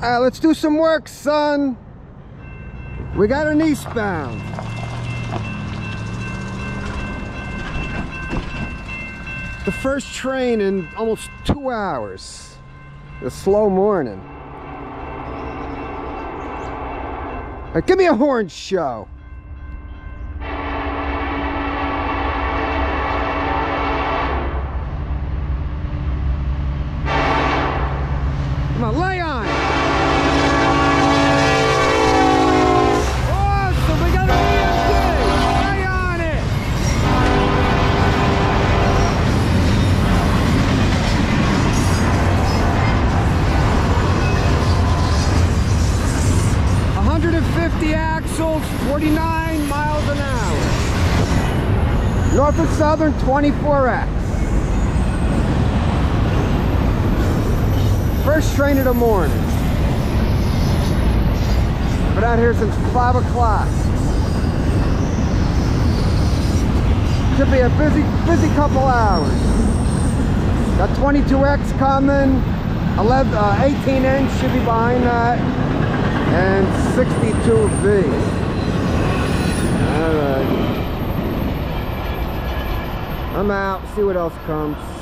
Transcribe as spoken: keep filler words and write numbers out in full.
Uh, let's do some work, son. We got an eastbound. The first train in almost two hours. A slow morning. All right, give me a horn show. Come on, lay on. Awesome, we got an E M D. Lay on it. one hundred fifty axles, forty-nine miles an hour. North and Southern, twenty-four X. First train of the morning. Been out here since five o'clock. Should be a busy, busy couple hours. Got twenty-two X coming, eleven, uh, eighteen inch should be behind that, and sixty-two V. All right. I'm out. See what else comes.